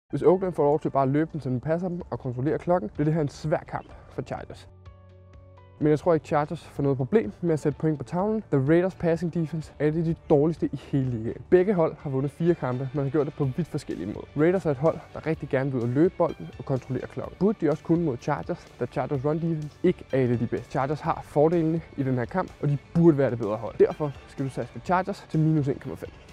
Hvis Oakland får lov til bare at løbe den, så den passer dem og kontrollere klokken, bliver det her en svær kamp for Chargers. Men jeg tror ikke, Chargers får noget problem med at sætte point på tavlen. The Raiders passing defense er et af de dårligste i hele ligaen. Begge hold har vundet 4 kampe, men har gjort det på vidt forskellige måder. Raiders er et hold, der rigtig gerne vil ud og løbe bolden og kontrollere klokken. Burde de også kunne mod Chargers, da Chargers run defense ikke er et af de bedste. Chargers har fordelene i den her kamp, og de burde være det bedre hold. Derfor skal du satse på Chargers til -1,5.